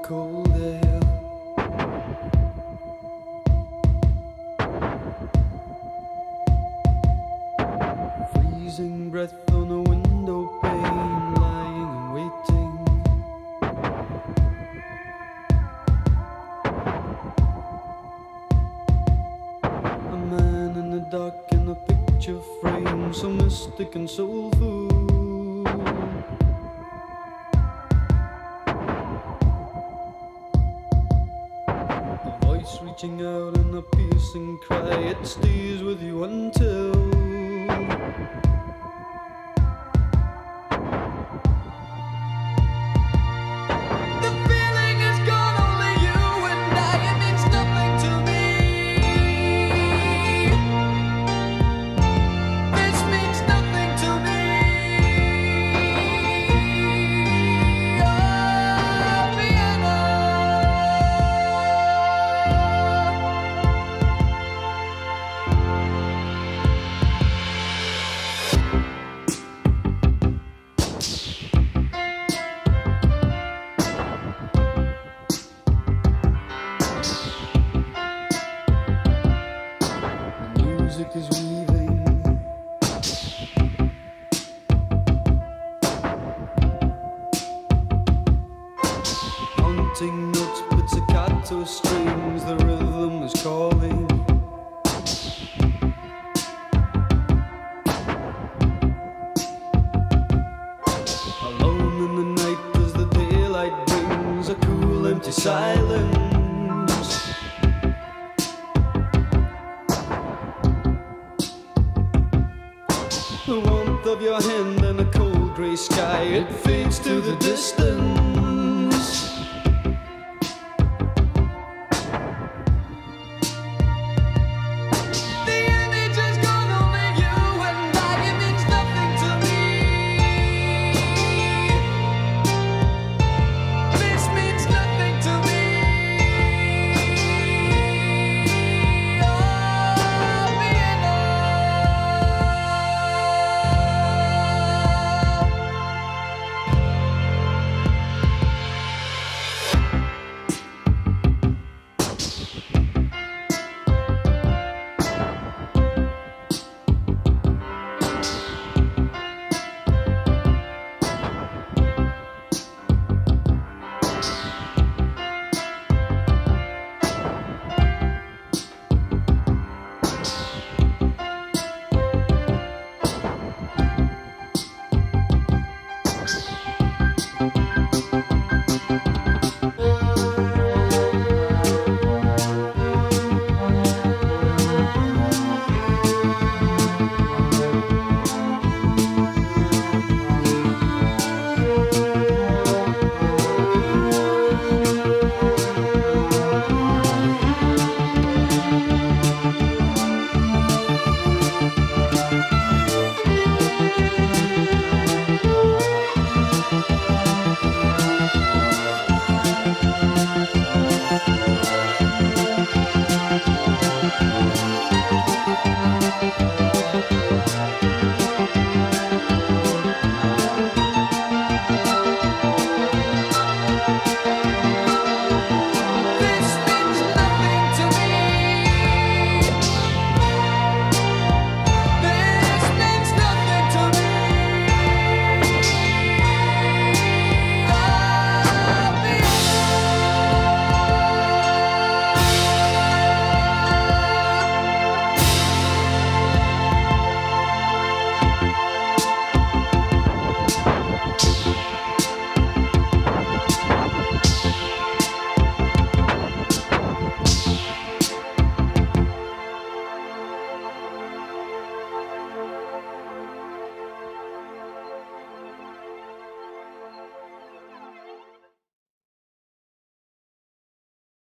cold air. Freezing breath on a window pane, lying and waiting. A man in the dark in a picture frame, so mystic and soulful. Reaching out in a piercing cry, it stays with you until the feeling is gone, only you and I, it means nothing to me. This means nothing to me. Oh, Vienna. Music is weaving, haunting notes, pizzicato strings, the rhythm is calling. Alone in the night as the daylight brings a cool empty silence. The warmth of your hand and a cold grey sky, it fades to the distance.